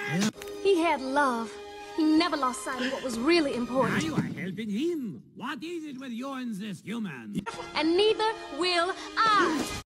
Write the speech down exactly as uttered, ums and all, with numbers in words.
He had love. He never lost sight of what was really important. You are helping him. What is it with you and this human? And neither will I.